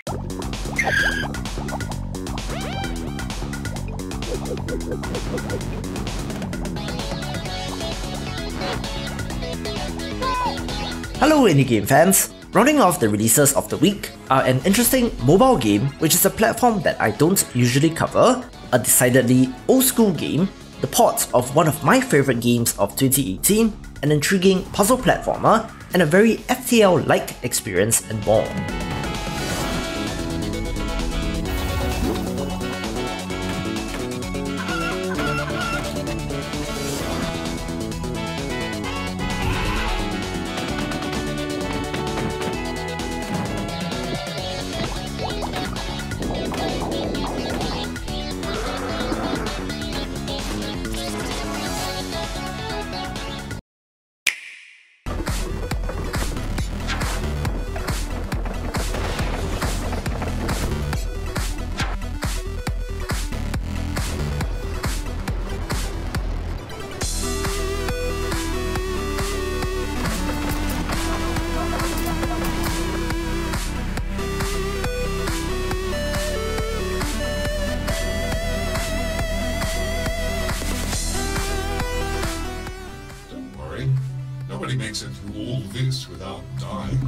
Hello indie game fans! Rounding off the releases of the week are an interesting mobile game, which is a platform that I don't usually cover, a decidedly old school game, the port of one of my favourite games of 2018, an intriguing puzzle platformer, and a very FTL-like experience and more. Nobody makes it through all this without dying.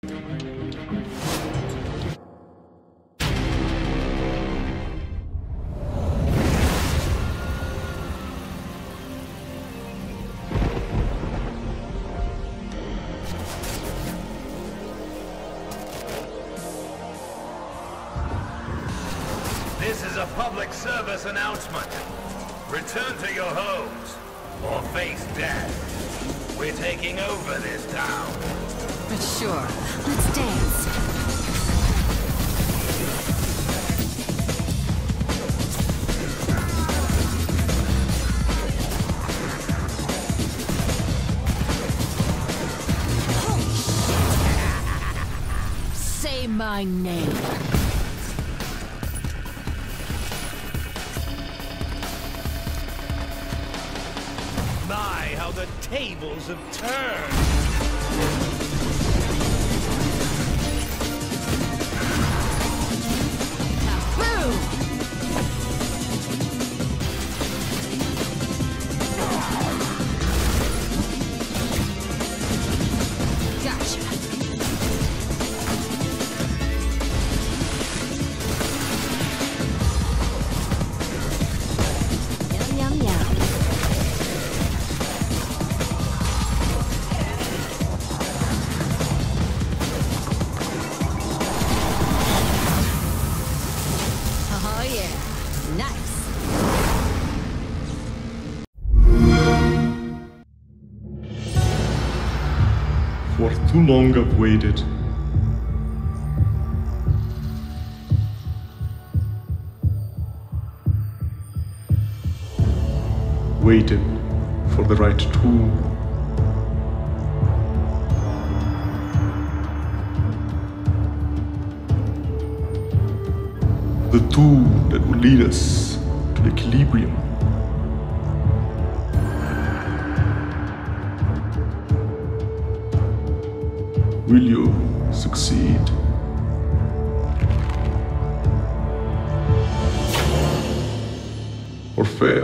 This is a public service announcement. Return to your homes, or face death. We're taking over this town. But sure, let's dance. Say my name. My, how the tables have turned! For too long I've waited. Waited for the right tool. The tool that will lead us to the equilibrium. Will you succeed? Or fail?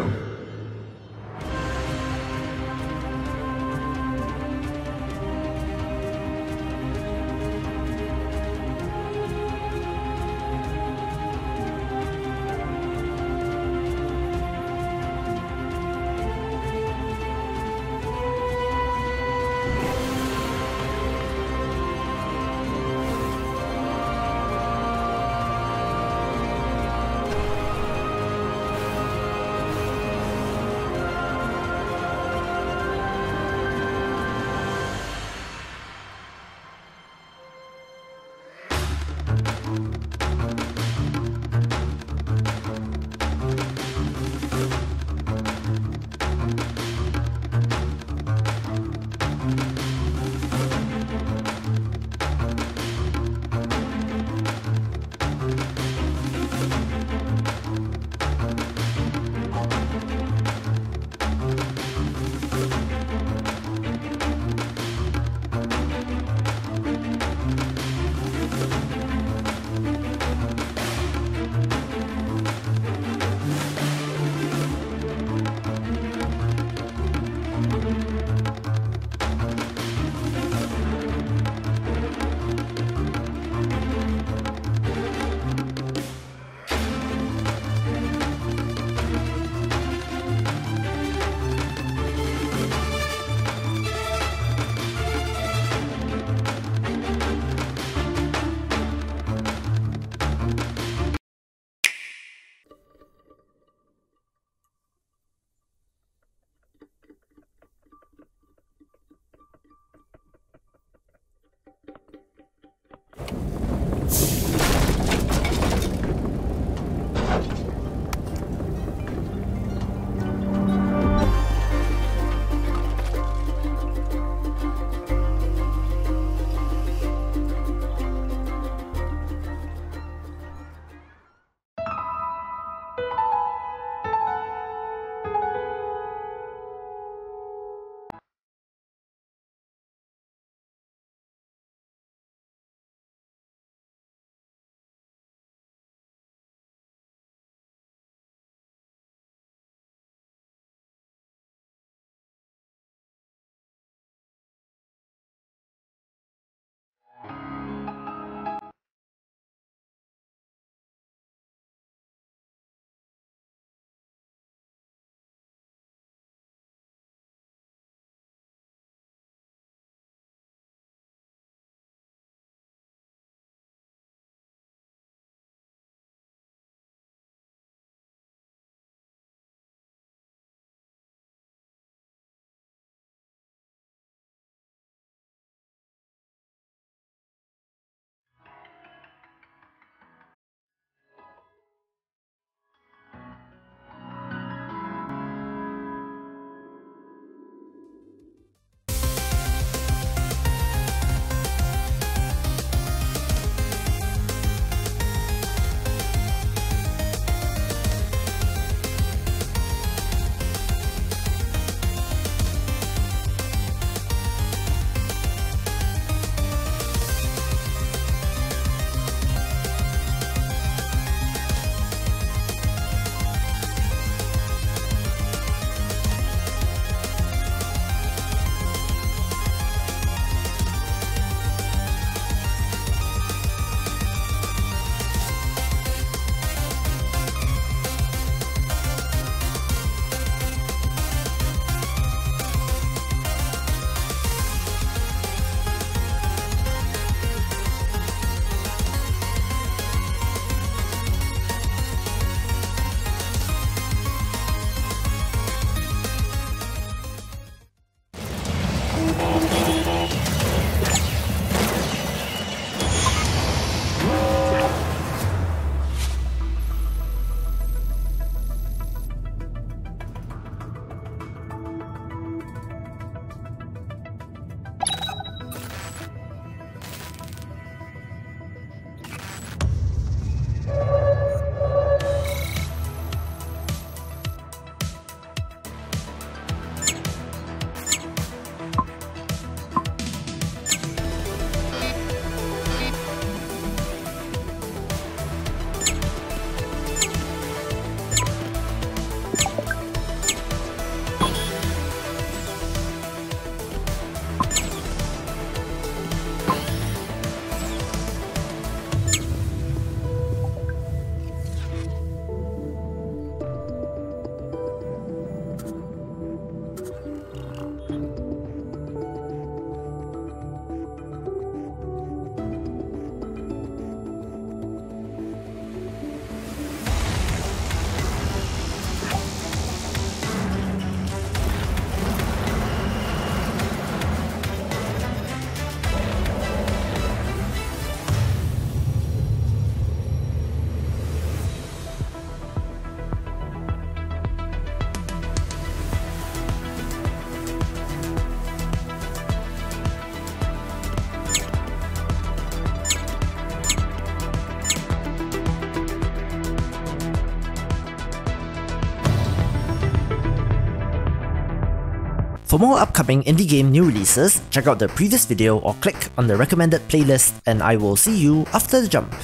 For more upcoming indie game new releases, check out the previous video or click on the recommended playlist, and I will see you after the jump.